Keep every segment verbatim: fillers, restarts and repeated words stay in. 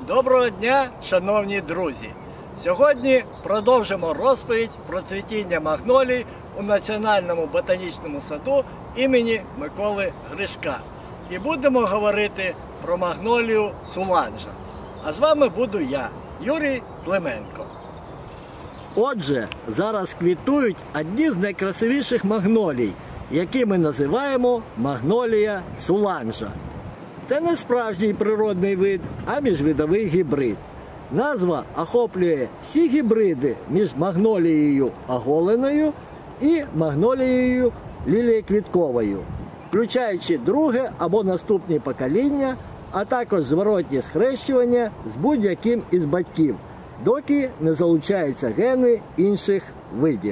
Доброго дня, шановні друзі! Сьогодні продовжимо розповідь про цвітіння магнолій у Національному ботанічному саду імені Миколи Гришка. І будемо говорити про магнолію Суланжа. А з вами буду я, Юрій Клименко. Отже, зараз квітують одні з найкрасивіших магнолій, які ми називаємо магнолія Суланжа. Це не справжній природний вид, а міжвидовий гібрид. Назва охоплює всі гібриди між магнолією оголеною і магнолією лілієквітковою, включаючи друге або наступні покоління, а також зворотнє схрещування з будь-яким із батьків, доки не залучаються гени інших видів.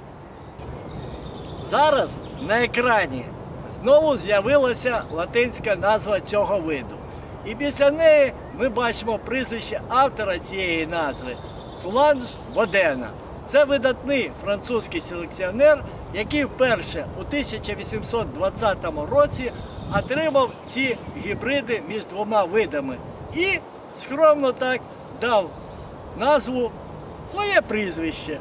Зараз на екрані знову з'явилася латинська назва цього виду. І після неї ми бачимо прізвище автора цієї назви – Суланж Бодена. Це видатний французький селекціонер, який вперше у тисяча вісімсот двадцятому році отримав ці гібриди між двома видами і скромно так дав назву своє прізвище.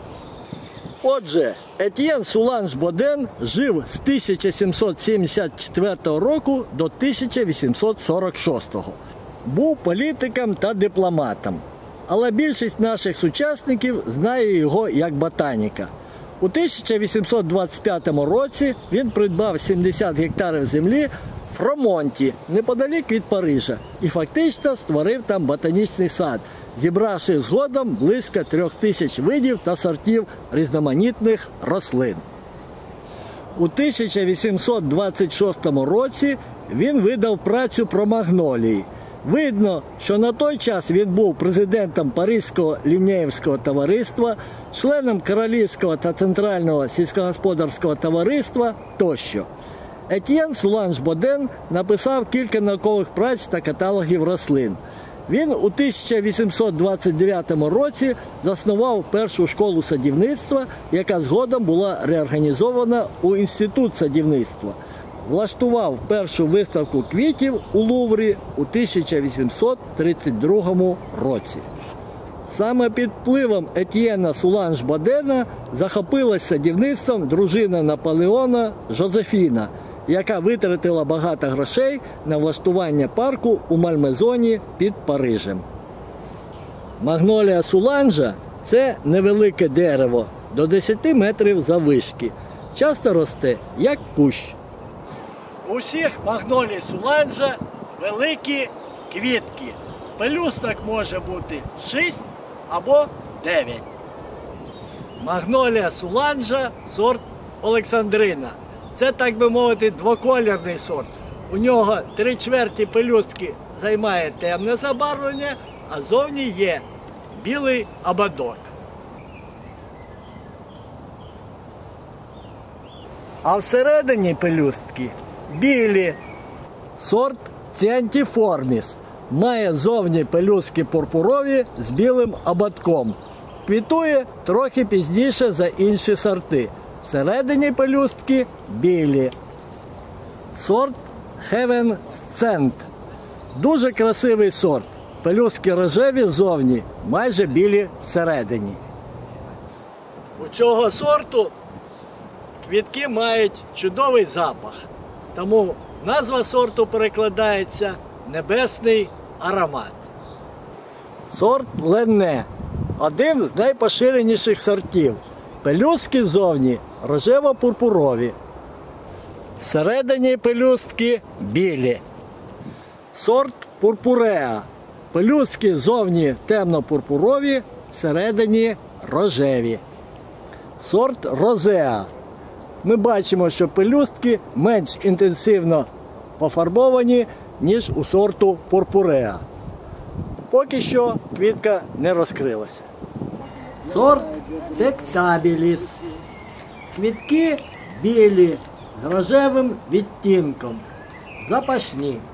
Отже, Етьєн Суланж Боден жив з тисяча сімсот сімдесят четвертого року до тисяча вісімсот сорок шостого. Був політиком та дипломатом, але більшість наших сучасників знає його як ботаніка. У тисяча вісімсот двадцять п'ятому році він придбав сімдесят гектарів землі в Фромонті, неподалік від Парижа, і фактично створив там ботанічний сад, зібравши згодом близько трьох тисяч видів та сортів різноманітних рослин. У тисяча вісімсот двадцять шостому році він видав працю про магнолії. Видно, що на той час він був президентом Паризького лінєївського товариства, членом Королівського та Центрального сільськогосподарського товариства тощо. Етьєн Суланж Боден написав кілька наукових праць та каталогів рослин. Він у тисяча вісімсот двадцять дев'ятому році заснував першу школу садівництва, яка згодом була реорганізована у Інститут садівництва. Влаштував першу виставку квітів у Луврі у тисяча вісімсот тридцять другому році. Саме під впливом Етьєна Суланж Бодена захопилась садівництвом дружина Наполеона Жозефіна, яка витратила багато грошей на влаштування парку у Мальмезоні під Парижем. Магнолія Суланжа – це невелике дерево, до десяти метрів заввишки. Часто росте, як кущ. У всіх магнолій Суланжа великі квітки. Пелюсток може бути шість або дев'ять. Магнолія Суланжа – сорт Олександрина. Це, так би мовити, двоколірний сорт. У нього три чверті пелюстки займає темне забарвлення, а зовні є білий ободок. А всередині пелюстки білі. Сорт Ціантіформіс. Має зовні пелюстки пурпурові з білим ободком. Квітує трохи пізніше за інші сорти. Всередині пелюстки білі. Сорт Heaven Scent. Дуже красивий сорт. Пелюстки рожеві ззовні, майже білі всередині. У цього сорту квітки мають чудовий запах. Тому назва сорту перекладається «небесний аромат». Сорт Ленне – один з найпоширеніших сортів. Пелюстки ззовні рожево-пурпурові. Всередині пелюстки білі. Сорт Пурпуреа. Пелюстки ззовні темно-пурпурові, всередині рожеві. Сорт Розеа. Ми бачимо, що пелюстки менш інтенсивно пофарбовані, ніж у сорту Пурпуреа. Поки що квітка не розкрилася. Сорт Спектабіліс. Квітки білі, з рожевим відтінком. Запашні.